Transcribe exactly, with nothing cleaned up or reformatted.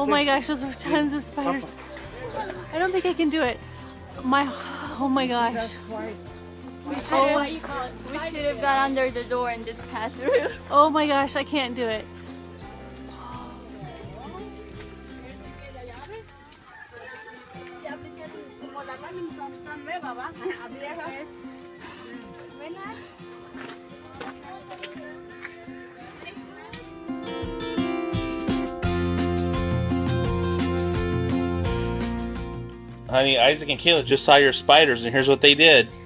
Oh my gosh, those are tons of spiders. I don't think I can do it. My, oh my gosh. We should have we should have got under the door and just passed through. Oh my gosh, I can't do it. Honey, Isaac and Kayla just saw your spiders, and here's what they did.